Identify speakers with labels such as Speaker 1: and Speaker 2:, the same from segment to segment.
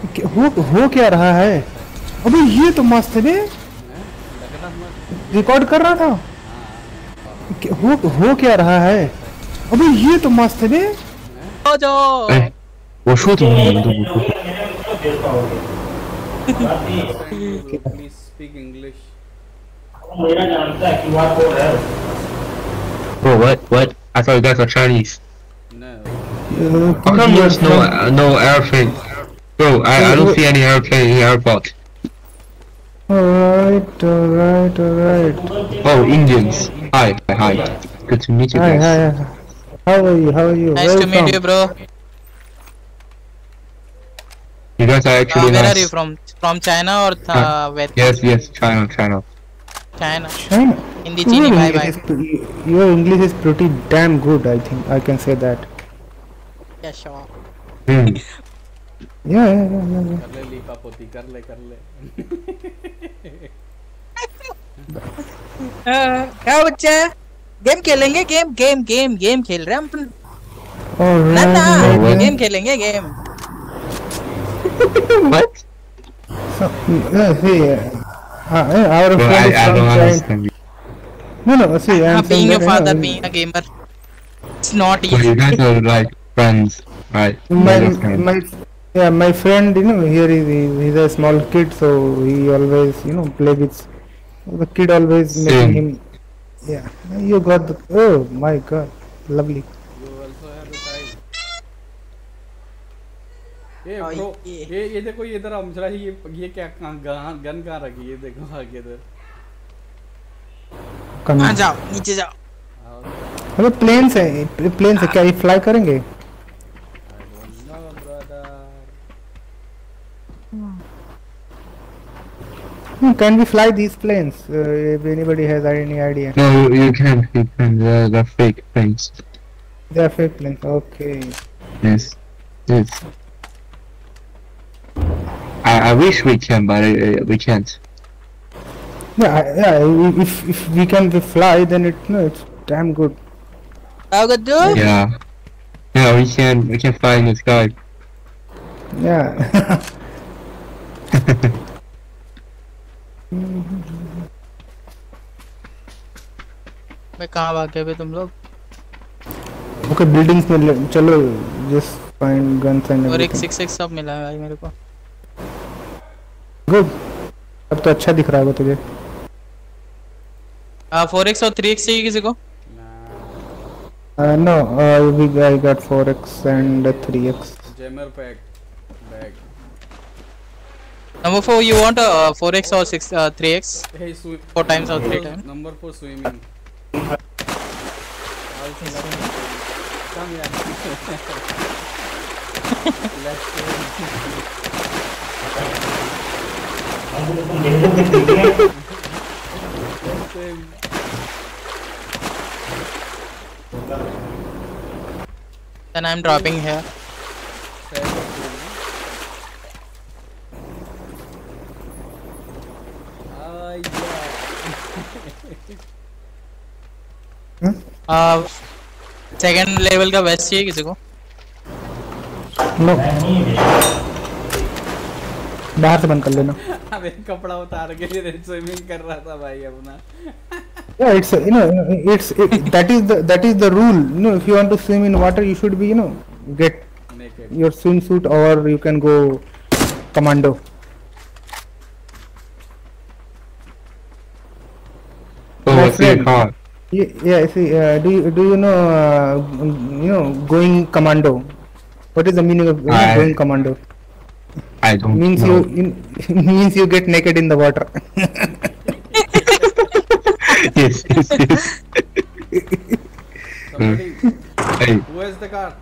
Speaker 1: हो क्या रहा है? अबे ये तो मस्त है बे। रिकॉर्ड कर रहा था। हो क्या रहा है? अबे ये तो मस्त है बे।
Speaker 2: 哎，我说怎么你们都不说
Speaker 3: Understand you, bro. Please speak English.
Speaker 2: ？Bro, what? I thought you guys are Chinese.
Speaker 3: No.
Speaker 2: How come there's no airplane? Bro, I don't see any airplane in the airport.
Speaker 1: Alright, alright, alright.
Speaker 2: Oh, Indians. Hi. Good to meet you
Speaker 1: Hi,
Speaker 2: guys.
Speaker 1: hi. How are you? How are you?
Speaker 4: Nice
Speaker 1: Where
Speaker 4: to
Speaker 1: you
Speaker 4: meet
Speaker 1: from?
Speaker 4: you, bro.
Speaker 2: You guys are actually
Speaker 4: Where
Speaker 2: nice.
Speaker 4: are you from? From China or where?
Speaker 2: Yes, China.
Speaker 4: China.
Speaker 1: China.
Speaker 4: Hindi chini, bye bye.
Speaker 1: Your English is pretty damn good. I think I can say that.
Speaker 4: Yeah, sure.
Speaker 2: Hmm.
Speaker 1: Yeah.
Speaker 3: कर ले लीपा पोती कर ले
Speaker 4: क्या बच्चा है? Game खेलेंगे game खेल रहे हैं हम ना
Speaker 1: Alright.
Speaker 4: गेम खेलेंगे game
Speaker 2: What?
Speaker 1: See, our
Speaker 2: Bro,
Speaker 1: friend is
Speaker 2: I
Speaker 1: from
Speaker 2: don't
Speaker 1: China.
Speaker 2: understand you.
Speaker 1: No. See, I'm saying
Speaker 4: being a
Speaker 1: that,
Speaker 4: father, being a gamer, it's not
Speaker 2: So
Speaker 4: easy.
Speaker 2: you guys are like friends, right?
Speaker 1: my
Speaker 2: You're friends.
Speaker 1: my yeah, my friend, here he's a small kid, so he always play with the kid, always making
Speaker 2: Same.
Speaker 1: him. Yeah, you got the. Oh my God, lovely.
Speaker 3: You also have the time. ये
Speaker 4: Oh,
Speaker 3: bro,
Speaker 4: yeah.
Speaker 3: ये देखो ये इधर अमचरा ये क्या gun कहाँ रखी है देखो आगे इधर
Speaker 1: Come
Speaker 4: हाँ
Speaker 1: on.
Speaker 4: जाओ नीचे जाओ
Speaker 1: अबे प्लेन से क्या ये फ्लाई करेंगे?
Speaker 3: No brother.
Speaker 1: Can we fly these planes? If anybody has any idea.
Speaker 2: No, you can. They're fake things.
Speaker 1: They are fake planes. Okay.
Speaker 2: Yes. I wish we can, but we can't.
Speaker 1: Yeah. If we can fly, then it's damn good.
Speaker 4: How good do?
Speaker 2: Yeah, we can fly in the sky.
Speaker 1: Yeah.
Speaker 4: मैं कहाँ भागे बे तुम लोग?
Speaker 1: Okay, buildings में चलो. Just find guns and
Speaker 4: और एक
Speaker 1: everything.
Speaker 4: 6x सब मिला है भाई मेरे को.
Speaker 1: Good. अब तो अच्छा दिख रहा होगा तुझे.
Speaker 4: 4x और 3x चाहिए किसी को?
Speaker 1: No, I got 4x and 3x.
Speaker 3: Jammer pack bag.
Speaker 4: Number 4, you want 4x or 3x?
Speaker 3: Hey,
Speaker 4: 4 times or 3 times?
Speaker 3: Number 4 swimming. Come here. Let's swim.
Speaker 4: Then I'm dropping here. Second level का vest चाहिए किसी को?
Speaker 1: No. बाहर से बंद कर लेना.
Speaker 3: अबे कपड़ा उतार के लिए स्विमिंग कर रहा था भाई अपना.
Speaker 1: Yeah, it's that is the rule. If you want to swim in water, you should be get
Speaker 3: Naked.
Speaker 1: your swimsuit, or you can go commando.
Speaker 2: Oh,
Speaker 1: My
Speaker 2: I see a
Speaker 1: friend.
Speaker 2: car.
Speaker 1: Yeah. See, do you know going commando? What is the meaning of going commando?
Speaker 2: I don't
Speaker 1: Means
Speaker 2: know.
Speaker 1: means you get naked in the water.
Speaker 2: Yes.
Speaker 3: Somebody,
Speaker 2: Hey,
Speaker 3: who has the car?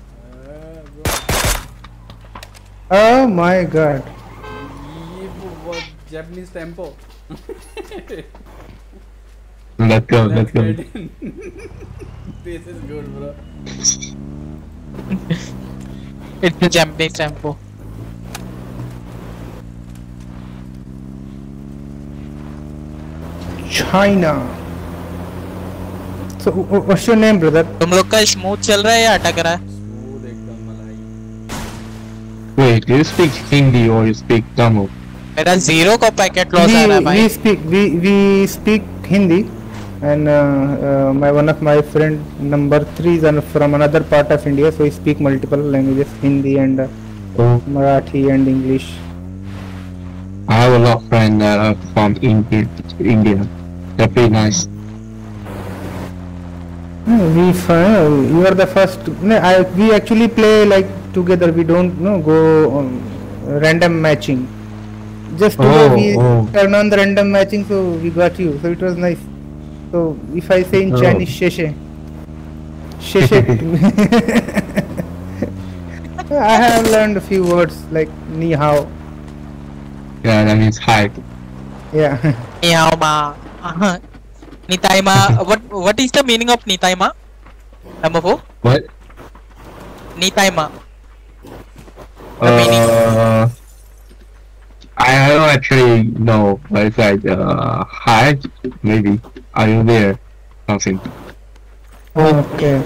Speaker 1: Oh my God.
Speaker 3: ये वो Japanese tempo.
Speaker 2: let's go.
Speaker 3: get in. This is good, bro.
Speaker 4: It's a Japanese tempo.
Speaker 1: China. So what's your name, brother?
Speaker 4: तुम लोग का smooth चल रहा है या अटक रहा है?
Speaker 3: Smooth एकदम मलाई.
Speaker 2: Wait, do you speak Hindi or you speak Tamil?
Speaker 4: मेरा 0 का पैकेट लॉस आ रहा है भाई.
Speaker 1: We speak Hindi, and my one of my friend number 3 is from another part of India, so he speak multiple languages, Hindi and
Speaker 2: Oh,
Speaker 1: Marathi and English.
Speaker 2: I have a lot of friends that are from India. They're pretty nice.
Speaker 1: You are the first. No, we actually play like together. We don't go random matching. Just today we turn on the random matching, so we got you. So it was nice. So if I say in Chinese, sheshe. I have learned a few words like ni hao.
Speaker 2: Yeah, that means hi.
Speaker 1: Yeah.
Speaker 4: Ni hao ma. Nitai ma. What is the meaning of Nitai ma? Number 4.
Speaker 2: What?
Speaker 4: Nitai ma. The meaning.
Speaker 2: I don't actually know, but it's like hi, maybe. Are you there? Something.
Speaker 1: Okay.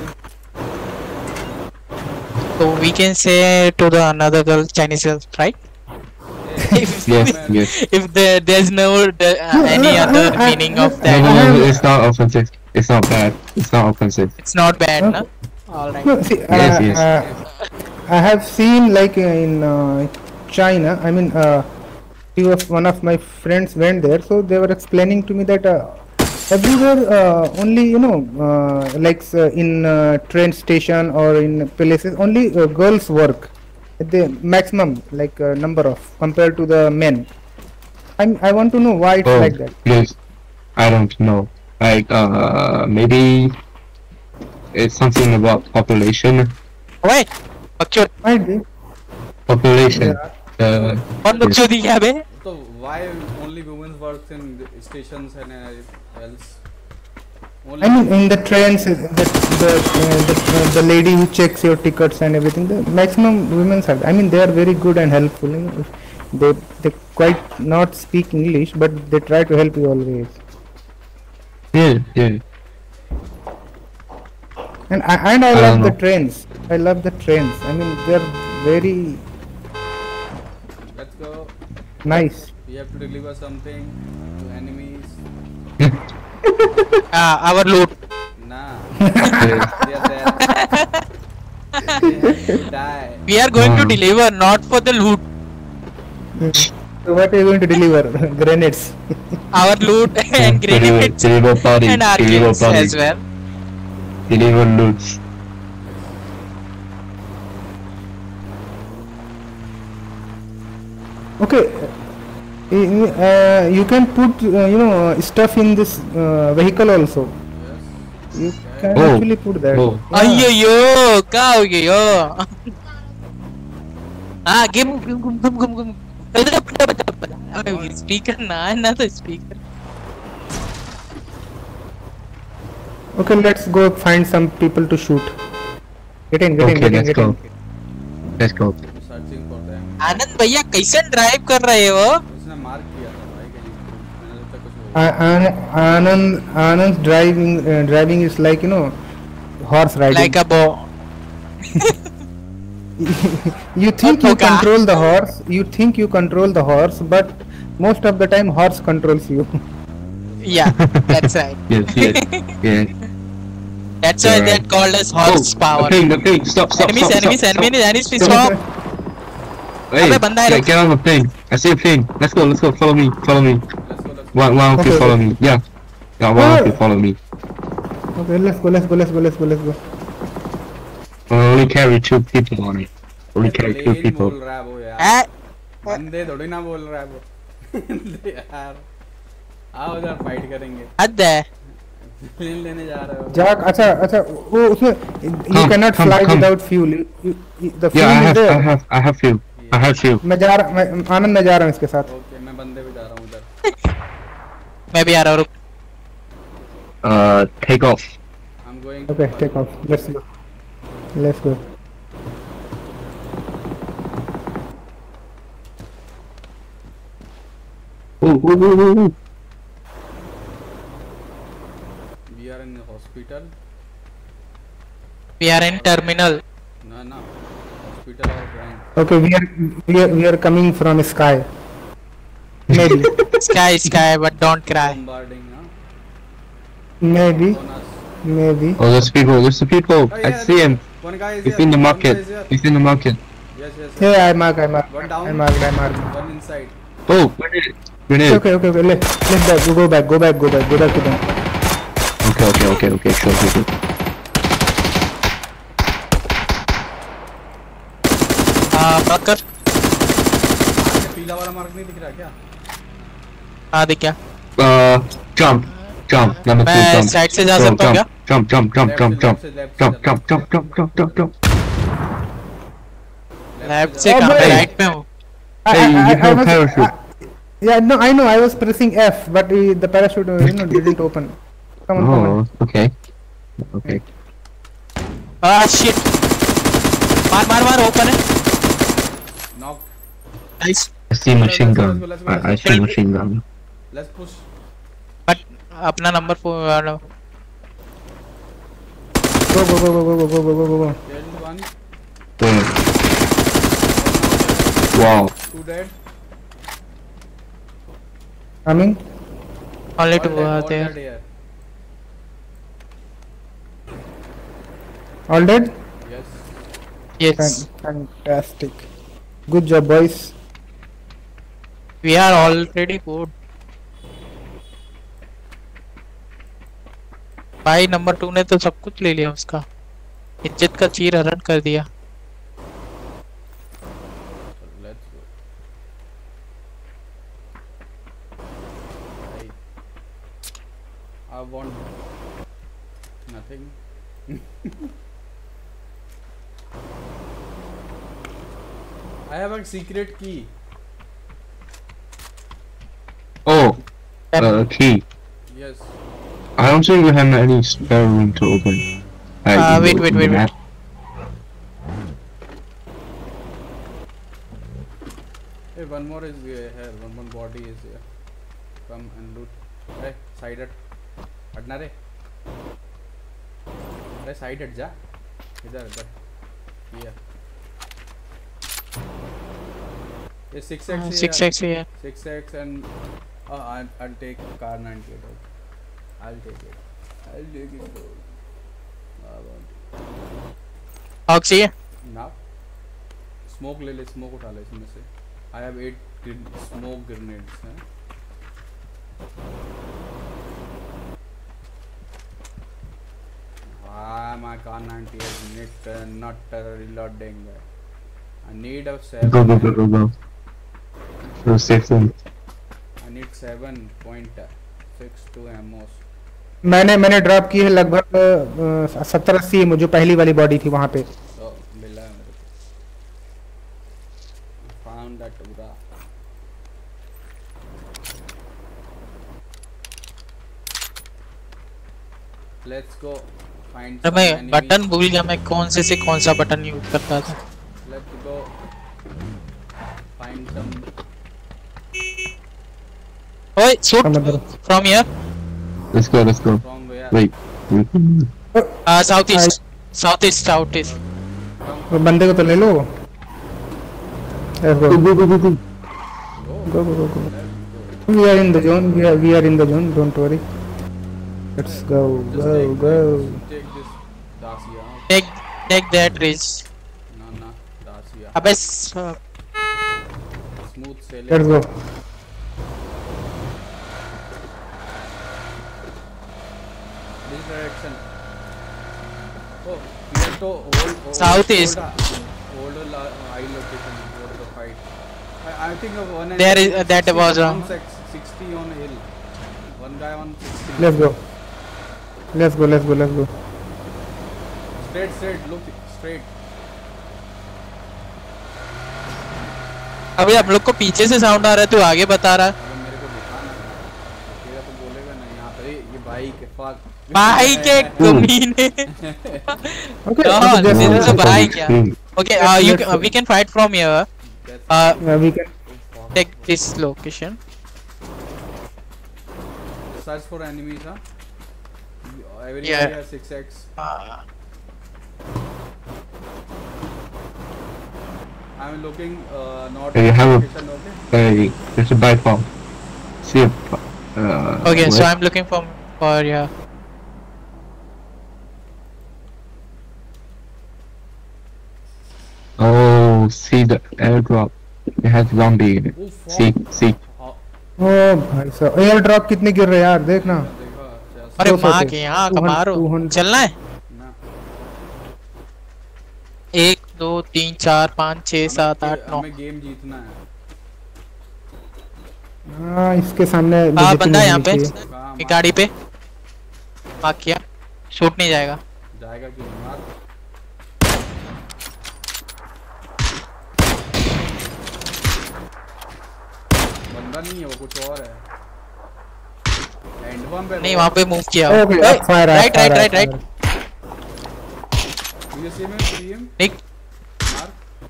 Speaker 4: So we can say to the another girl, Chinese girl, right?
Speaker 2: Yes, yes.
Speaker 4: If there's no any other meaning of
Speaker 2: No,
Speaker 4: that,
Speaker 2: no, it's not offensive. It's not bad. It's not offensive.
Speaker 4: it's not bad, no? Alright.
Speaker 1: No, see,
Speaker 2: Yes.
Speaker 1: I have seen like in China. I mean, one of my friends went there, so they were explaining to me that everywhere only like in train station or in places only girls work at the maximum like number of compared to the men. I want to know why it's like that.
Speaker 2: Yes. I don't know. Like maybe it's something about population.
Speaker 4: Wait, बकचोद.
Speaker 1: Might be.
Speaker 2: Population.
Speaker 4: कौन बकचोदी क्या बे?
Speaker 3: So why only women works in the stations and else? Only
Speaker 1: I mean, in the trains, the lady who checks your tickets and everything, the maximum women are. I mean, they are very good and helpful. You know? They quite not speak English, but they try to help you always.
Speaker 2: Yeah.
Speaker 1: And I love the trains. I love the trains. I mean, they are very
Speaker 3: let's go.
Speaker 1: nice.
Speaker 3: We have to deliver something to enemies.
Speaker 4: Our loot.
Speaker 3: Nah. They are there. They have to die.
Speaker 4: We are going to deliver, not for the loot.
Speaker 1: So what are you going to deliver? Grenades.
Speaker 4: Our loot and grenades
Speaker 2: Deliver party.
Speaker 4: and our
Speaker 2: Deliver
Speaker 4: kills
Speaker 2: party.
Speaker 4: as well.
Speaker 2: Deliver loots.
Speaker 1: Okay. You can put stuff in this vehicle also. You can actually put that.
Speaker 2: Oh.
Speaker 4: अय्यो क्या हो गया यो? हाँ game speaker ना तो speaker.
Speaker 1: Okay, let's go find some people to shoot. Get in.
Speaker 2: Let's go. Let's go.
Speaker 3: Searching for them.
Speaker 4: Anand भैया कैसे drive कर रहे हो?
Speaker 3: उसने मार्क किया था भाई कहीं मैंने जब तक कुछ
Speaker 1: Anand driving is like horse riding.
Speaker 4: Like a bow.
Speaker 1: You think you
Speaker 4: Okay.
Speaker 1: control the horse. You think you control the horse, but most of the time horse controls you.
Speaker 4: Yeah, that's right.
Speaker 2: Yes.
Speaker 4: That's why
Speaker 2: You're
Speaker 4: that
Speaker 2: right.
Speaker 4: called us horsepower.
Speaker 2: The thing. Stop.
Speaker 4: Enemies, stop.
Speaker 2: Hey,
Speaker 4: अबे बंदा है.
Speaker 2: get on the thing. I see a thing. Let's go. Follow me.
Speaker 3: let's go.
Speaker 2: One of you
Speaker 1: Okay.
Speaker 2: follow me. Yeah, one of you follow me.
Speaker 1: Okay, let's go.
Speaker 2: Only carry 2 people on it. Only carry 2
Speaker 3: plane
Speaker 2: people.
Speaker 3: बोल रहा है वो यार.
Speaker 4: Eh,
Speaker 3: बंदे थोड़ी ना बोल रहा है वो. यार आओ उधर फाइट करेंगे.
Speaker 4: हद है.
Speaker 3: प्लेन लेने जा रहे हो.
Speaker 1: Jack, अच्छा वो उसमें you cannot
Speaker 2: come,
Speaker 1: fly
Speaker 2: come.
Speaker 1: without fuel. The fuel
Speaker 2: Yeah,
Speaker 1: is there.
Speaker 2: I have fuel.
Speaker 1: आनंद मैं जा रहा हूँ इसके साथ.
Speaker 3: ओके मैं बंदे भी जा रहा हूँ उधर.
Speaker 4: मैं भी आ रहा हूँ.
Speaker 2: Take off.
Speaker 3: I'm going.
Speaker 1: Okay, take off. Let's go.
Speaker 2: Ooh.
Speaker 3: We are in the hospital.
Speaker 4: We are in terminal.
Speaker 3: No. Hospital और grind.
Speaker 1: Okay, we are coming from sky. Maybe.
Speaker 4: Sky, but don't cry.
Speaker 3: Bombarding, huh?
Speaker 1: Maybe.
Speaker 3: On us.
Speaker 1: Maybe.
Speaker 2: Oh, there's people. There's the people.
Speaker 3: Oh,
Speaker 2: I
Speaker 3: yeah,
Speaker 2: see him.
Speaker 3: One guy is
Speaker 2: He's
Speaker 3: here.
Speaker 2: in the
Speaker 3: One
Speaker 2: market.
Speaker 3: guy is here.
Speaker 2: He's in the market.
Speaker 3: Yes.
Speaker 1: Yeah, I mark.
Speaker 3: One down.
Speaker 1: I marked.
Speaker 3: One inside.
Speaker 2: Oh, grenade.
Speaker 1: Okay. Let's back. Go back. Go back to them.
Speaker 2: Okay. Sure.
Speaker 4: Mark कर.
Speaker 3: आपने पीला वाला mark नहीं दिख रहा क्या?
Speaker 4: हाँ दिख गया.
Speaker 2: Jump. Number 2,
Speaker 4: मैं
Speaker 2: jump.
Speaker 4: साइड से जा सकता हूँ क्या?
Speaker 2: Jump.
Speaker 4: लेफ्ट से
Speaker 1: Oh,
Speaker 4: कहाँ पे?
Speaker 1: boy.
Speaker 4: राइट में हूँ.
Speaker 2: Hey, you
Speaker 1: I
Speaker 2: have
Speaker 1: was-
Speaker 2: parachute.
Speaker 1: Yeah, no, I know. I was pressing F, but the parachute, didn't open. Come on.
Speaker 2: Oh, okay.
Speaker 4: Ah shit. मार ओपन है.
Speaker 3: Knock.
Speaker 4: Nice.
Speaker 2: I see machine gun.
Speaker 3: Let's go.
Speaker 2: I see machine gun.
Speaker 3: Let's push.
Speaker 4: But अपना number 4
Speaker 1: Go.
Speaker 3: Dead one.
Speaker 2: There. Wow.
Speaker 3: 2 dead.
Speaker 1: Coming.
Speaker 4: only
Speaker 3: All
Speaker 4: 2
Speaker 3: dead,
Speaker 4: are
Speaker 3: all
Speaker 4: there.
Speaker 3: dead here.
Speaker 1: All dead?
Speaker 3: Yes.
Speaker 4: Yes.
Speaker 1: Fantastic. Good job, boys.
Speaker 4: We are already good. भाई number 2 ने तो सब कुछ ले लिया उसका. इज्जत का चीर हरण कर दिया.
Speaker 3: Let's go. I want nothing. I have a secret key.
Speaker 2: Oh, key.
Speaker 3: Yes.
Speaker 2: I don't think we have any spare room to open.
Speaker 4: Wait.
Speaker 3: Hey, one more is here. One more body is here. Come and loot. Hey, side it. हटना रे. अरे side हट जा. इधर. Here. ये 6x है.
Speaker 4: 6x here.
Speaker 3: 6x and I'll take car 98 out. I'll take it. Out. I want it.
Speaker 4: Ox चाहिए.
Speaker 3: Now. Smoke ले ले. Smoke उठा ले इसमें से. I have 8 smoke grenades. हैं? My car 98 not reloading. I need a 7.
Speaker 2: Go. So safe zone.
Speaker 3: I need 7.62 ammos.
Speaker 1: मैंने drop की है लगभग 70-80 जो पहली वाली बॉडी थी वहाँ पे.
Speaker 3: So मिला है मेरे को. Found that पूरा. Let's go find some
Speaker 4: मैं
Speaker 3: enemy.
Speaker 4: बटन भूल गया. मैं कौन सा बटन यूज करता था.
Speaker 3: Let's go find some.
Speaker 4: ओए shoot
Speaker 1: समझ
Speaker 4: from here.
Speaker 2: Let's go.
Speaker 3: From where?
Speaker 2: Wait.
Speaker 4: Southeast.
Speaker 1: वो बंदे को तो ले लो. Let's go. Go. We are in the zone. We are in the zone. Don't worry. Let's go.
Speaker 3: Take this Dacia.
Speaker 4: Take that ridge.
Speaker 3: No, Dacia.
Speaker 4: अबे
Speaker 3: Smooth sailing.
Speaker 1: Let's go.
Speaker 3: This direction. Oh, we have to hold
Speaker 4: Southeast.
Speaker 3: Hold a high location for the fight. I think of one.
Speaker 4: There is that was
Speaker 3: 60 on a hill. One guy on 60.
Speaker 1: Let's go.
Speaker 3: Straight. Look straight.
Speaker 4: अभी हम लोग को पीछे से sound आ रहा है. तू आगे बता रहा है.
Speaker 3: अगर मेरे को दिखाना तेरा तो बोलेगा ना यहाँ पे ये भाई के fuck.
Speaker 4: भाई के कमीने.
Speaker 1: Okay.
Speaker 4: God,
Speaker 1: just-
Speaker 4: this is a भाई क्या.
Speaker 2: Hmm.
Speaker 4: Okay, we can fight from here.
Speaker 1: We can.
Speaker 4: Take this location.
Speaker 3: Search for enemies, huh? Every
Speaker 4: Yeah.
Speaker 3: area 6x. I'm looking not
Speaker 2: You have
Speaker 3: location, okay?
Speaker 2: there's a buy bomb. See if
Speaker 4: Okay, so
Speaker 2: what?
Speaker 4: I'm looking for yeah.
Speaker 2: Oh, see the airdrop. It has zombie in it.
Speaker 3: Oh fuck.
Speaker 2: See.
Speaker 3: हाँ,
Speaker 1: ओ भाई साहब air drop कितने गिर रहे हैं यार देखना
Speaker 3: देखा चेस्ट
Speaker 4: अरे
Speaker 1: 200
Speaker 4: माँ
Speaker 1: पे।
Speaker 4: के यहाँ
Speaker 1: 200
Speaker 4: कमारो
Speaker 1: 200
Speaker 4: चलना है
Speaker 3: ना
Speaker 4: 1 2 3 4 5 6 7 8 9
Speaker 3: हमें गेम जीतना है।
Speaker 1: हाँ इसके सामने
Speaker 4: हाँ
Speaker 1: बेइज्जती
Speaker 4: बंदा है यहाँ
Speaker 1: नहीं
Speaker 4: पे
Speaker 1: चाहिए।
Speaker 3: कहाँ
Speaker 4: एक गाड़ी पे मार्क किया शूट नहीं जाएगा
Speaker 3: जाएगा क्यों नहीं मार। बंदा नहीं है वो कुछ और है। एंड वन पे
Speaker 4: नहीं वहाँ पे मूव किया
Speaker 1: okay fire
Speaker 4: right right right right
Speaker 3: ये सेम है सीएम
Speaker 4: निक
Speaker 3: मार।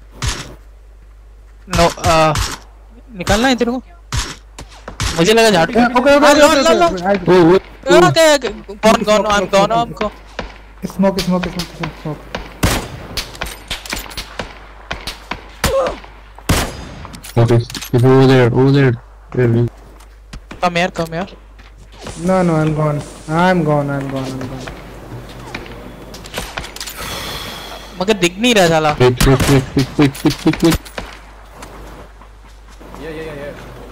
Speaker 4: नो निकालना है तेरे को मुझे लगा झाड़
Speaker 1: ओके ओके
Speaker 4: हाँ, लो, लो, लो।
Speaker 2: Oh,
Speaker 4: okay gone I am gone आपको
Speaker 1: smoke smoke smoke
Speaker 2: okay. It's over there. There it is.
Speaker 4: Come यार
Speaker 1: no no I am gone
Speaker 4: मगर दिख नहीं रहा साला
Speaker 2: Wait.
Speaker 3: ये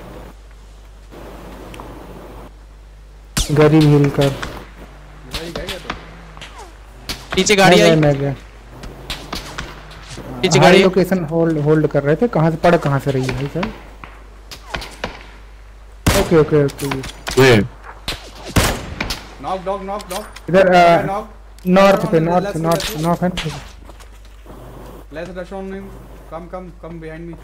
Speaker 1: गरीब हिल कर
Speaker 3: वही गया तो
Speaker 4: पीछे गाड़ी आई
Speaker 1: मैं गया
Speaker 4: पीछे
Speaker 1: हाई
Speaker 4: गाड़ी
Speaker 1: लोकेशन होल्ड कर रहे थे कहाँ से पड़ कहाँ से रही है भाई सर ओके
Speaker 2: Where?
Speaker 3: नॉक
Speaker 1: इधर
Speaker 3: नॉक
Speaker 1: नॉर्थ पे नॉर्थ है
Speaker 3: let's rush on him come behind me.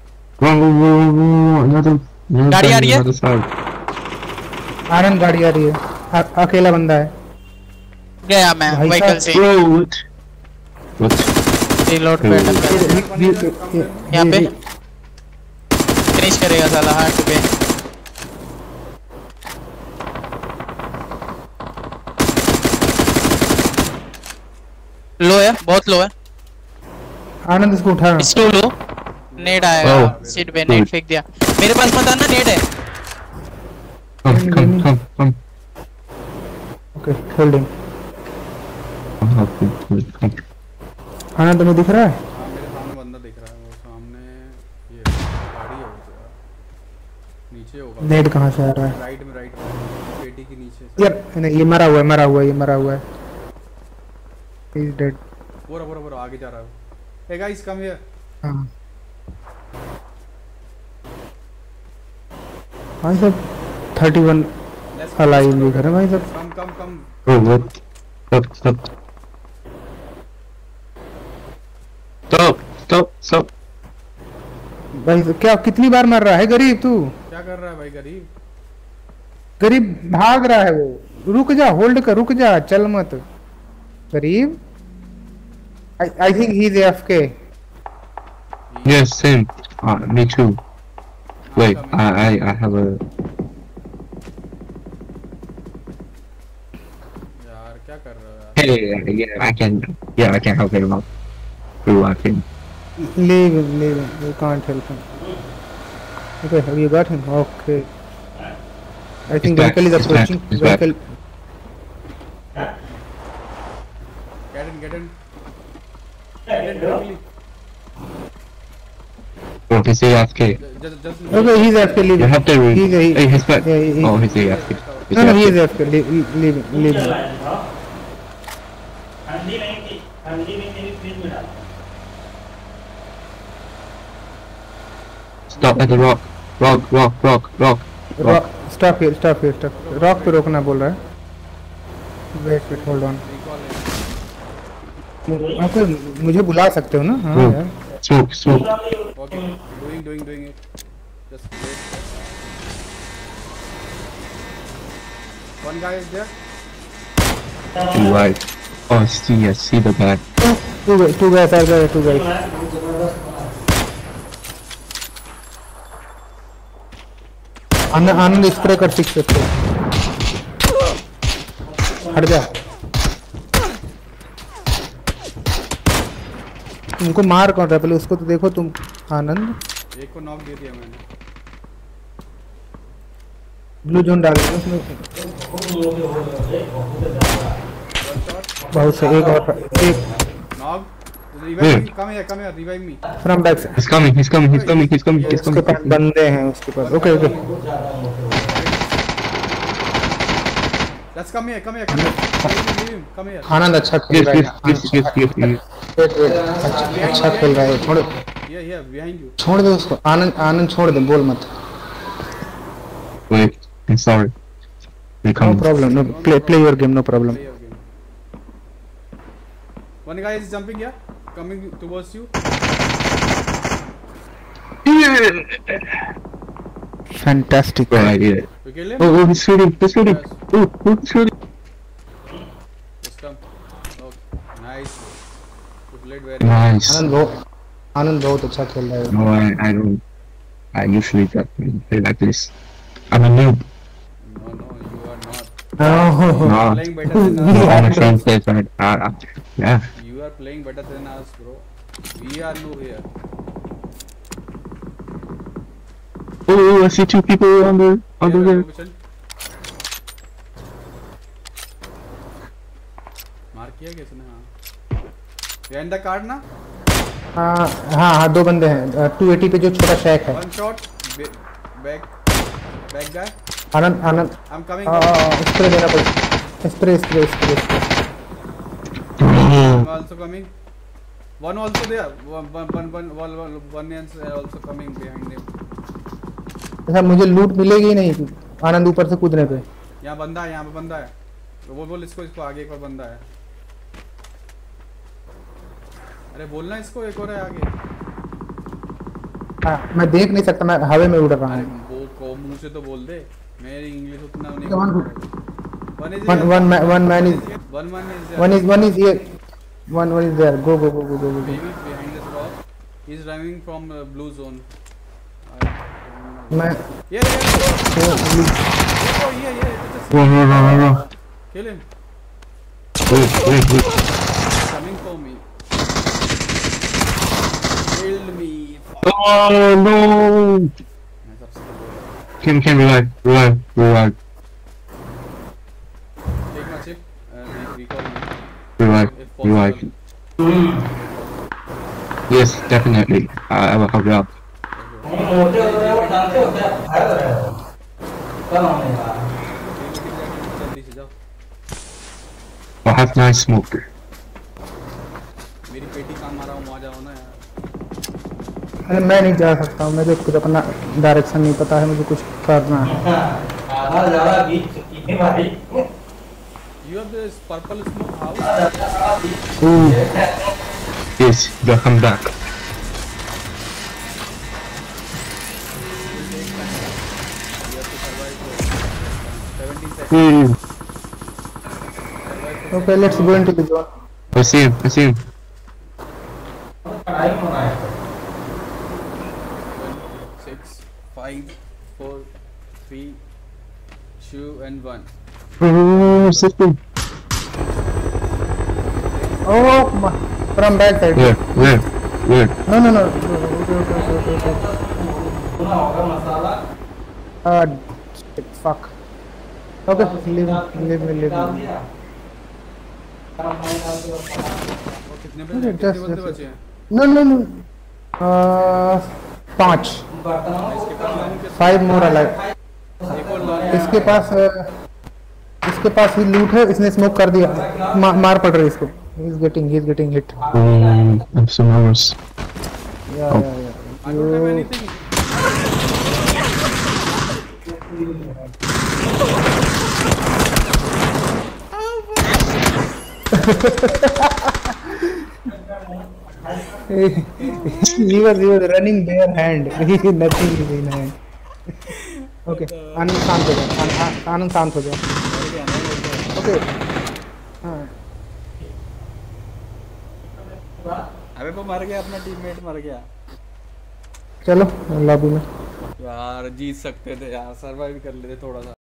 Speaker 2: Run. Another
Speaker 4: गाड़ी आ रही है?
Speaker 2: another side.
Speaker 1: आनंद गाड़ी आ रही है अकेला बंदा है
Speaker 4: गया मैं
Speaker 1: भाई
Speaker 4: व्हीकल से
Speaker 2: Bro, what?
Speaker 4: रीलोड पे यहाँ पे फिनिश करेगा साला हार्ट पे लो है बहुत लो है
Speaker 1: आनंद इसको उठा
Speaker 4: इस टू लो नेट आएगा
Speaker 2: Oh.
Speaker 4: सीट पे नेट फेंक दिया मेरे पास मत आना नेट है
Speaker 2: Come.
Speaker 1: Okay holding
Speaker 2: Come.
Speaker 1: Anand तुम्हें दिख रहा है
Speaker 3: हाँ मेरे सामने बंदा दिख रहा है वो सामने ये गाड़ी है वो तो यार नीचे होगा
Speaker 1: नेट कहाँ से आ रहा है
Speaker 3: राइट में पेटी के नीचे
Speaker 1: यार नहीं ये मरा हुआ है ही इज डेड
Speaker 3: पूरा आगे जा रहा है। Hey guys come here.
Speaker 1: हाँ भाई साहब 31 अलाइव भी कर भाई साहब
Speaker 3: कम
Speaker 2: Bro, what? Stop.
Speaker 1: भाई साहब, क्या कितनी बार मर रहा है गरीब तू
Speaker 3: क्या कर रहा है भाई
Speaker 1: गरीब भाग रहा है वो रुक जा होल्ड कर रुक जा चल मत गरीब I think he's AFK
Speaker 2: Yes, same. Me too. Wait, I have a.
Speaker 3: यार क्या कर रहा है यार।
Speaker 2: Hey, I can help him out. I can.
Speaker 1: leave him you can't help him okay have you got him okay I think
Speaker 2: back,
Speaker 1: vehicle is
Speaker 2: he's back,
Speaker 1: approaching
Speaker 2: he's back.
Speaker 1: vehicle
Speaker 3: Get in quickly.
Speaker 2: Oh, he's AFK.
Speaker 3: Just
Speaker 1: okay he's AFK leave
Speaker 2: You
Speaker 1: him
Speaker 2: have to. Hey, he's back.
Speaker 1: yeah,
Speaker 2: Oh, he's AFK.
Speaker 1: no he is AFK leave him
Speaker 5: ठंडी नहीं थी मेरी fridge में डाल
Speaker 2: Stop at the rock. Rock.
Speaker 1: stop here rock पे रोकना बोल रहा है wait hold on आप मुझे बुला सकते हो ना हाँ
Speaker 2: Hmm.
Speaker 1: यार
Speaker 2: Smoke.
Speaker 3: okay doing it just wait one guy is there
Speaker 2: You're right. Oh, I see the back.
Speaker 1: two guys are there two guys Anand spray कर सीख सकते हो हट जा तुमको मार कौन रहा है पहले उसको तो देखो तुम। आनंद
Speaker 3: एक को नॉक दे दिया मैंने।
Speaker 1: ब्लू जोन डाल दो उसमें। बहुत से एक और एक
Speaker 3: knock revive me, come here revive me.
Speaker 1: From back से।
Speaker 2: He's coming.
Speaker 1: उसके पास बंदे हैं उसके पास। Okay okay
Speaker 3: let's come here come here.
Speaker 1: Anand अच्छा खेल
Speaker 2: Yes,
Speaker 1: रहा है।
Speaker 2: yes.
Speaker 1: वेट अच्छा खेल रहा है। छोड़
Speaker 3: ये बिहाइंड यू।
Speaker 1: छोड़ दो उसको। आनंद छोड़ दे बोल मत।
Speaker 2: Wait, I'm sorry. They
Speaker 1: no
Speaker 2: come.
Speaker 1: Problem no play your game no problem.
Speaker 3: One guy is jumping here, coming towards you.
Speaker 1: Fantastic.
Speaker 2: Good idea.
Speaker 3: You kill him?
Speaker 2: Oh, he's shooting. He's shooting. Oh, he's shooting.
Speaker 3: Just come. Okay, nice. You played very well.
Speaker 2: Nice.
Speaker 1: Anand बहुत अच्छा खेल रहा है।
Speaker 2: No, I don't. I usually don't play like this. I'm a noob.
Speaker 3: No, you are not.
Speaker 1: No.
Speaker 3: You
Speaker 2: No.
Speaker 3: are playing better than us.
Speaker 2: All my friends say that. Yeah.
Speaker 3: You are playing better than us, bro. We are new here.
Speaker 2: Oh, I see two people under there.
Speaker 3: मार किया किसने? हाँ. Behind the card ना?
Speaker 1: हाँ दो बंदे हैं 280 पे जो छोटा शैक है।
Speaker 3: One shot. Back guy.
Speaker 1: Anand
Speaker 3: I'm coming.
Speaker 1: Spray देना पड़ेगा। Spray
Speaker 3: I'm also coming. One also there. One is also coming behind him.
Speaker 1: ऐसा मुझे लूट मिलेगी ही नहीं आनंद ऊपर से कूदने पे।
Speaker 3: यहाँ बंदा है, यहाँ पे बंदा है। वो बोल इसको आगे एक और बंदा है। अरे बोलना इसको एक और है आगे।
Speaker 1: हाँ मैं देख नहीं सकता मैं हवा में उड़ रहा
Speaker 3: अरे
Speaker 1: हूँ।
Speaker 3: वो को मुंह से तो बोल दे। मेरी इंग्लिश उतना नहीं।
Speaker 1: One is here. One is there. Go.
Speaker 3: Maybe behind this rock. He's driving from blue zone.
Speaker 1: मैं
Speaker 3: Yeah.
Speaker 2: No.
Speaker 3: Kill him.
Speaker 2: Wait.
Speaker 3: Coming for me. Killed me.
Speaker 2: Oh no!
Speaker 3: मैं सबसे
Speaker 2: Kim, revive.
Speaker 3: take my chip. Recall me.
Speaker 2: Revive.
Speaker 3: If possible.
Speaker 2: Yes, definitely. I will help you out.
Speaker 3: जल्दी से जाओ।
Speaker 2: I have nice smoke.
Speaker 3: मेरी पेटी काम आ रहा हूँ वहाँ जाओ ना यार।
Speaker 1: अरे मैं नहीं जा सकता हूँ मुझे कुछ अपना डायरेक्शन नहीं पता है मुझे कुछ करना है।
Speaker 3: You have this purple smoke house.
Speaker 2: Ooh. Yes, they'll come back.
Speaker 3: You have to survive for 17 seconds.
Speaker 1: Okay, let's go into the zone.
Speaker 2: I see him.
Speaker 3: 6, 5, 4, 3, 2 and 1.
Speaker 2: Oh, system.
Speaker 1: Oh, from back side.
Speaker 2: Where?
Speaker 1: No. Shit, fuck. Okay, leave me.
Speaker 3: कितने
Speaker 1: Okay,
Speaker 3: बंदे
Speaker 1: just-
Speaker 3: बचे हैं?
Speaker 1: No. 5.
Speaker 3: इसके पास line के
Speaker 1: 5 more alive.
Speaker 3: एक और line.
Speaker 1: इसके पास ही लूट है इसने स्मोक कर दिया मार पड़ रही है इसको he's getting hit
Speaker 2: I'm so nervous.
Speaker 1: yeah
Speaker 3: I don't have anything.
Speaker 1: he was running bare hand nothing is in hand okay आनंद शांत हो जाओ okay हाँ
Speaker 3: अबे वो मर गया, अपना टीममेट मर गया
Speaker 1: चलो लॉबी में
Speaker 3: यार। जीत सकते थे यार, सरवाइव कर लेते थोड़ा सा।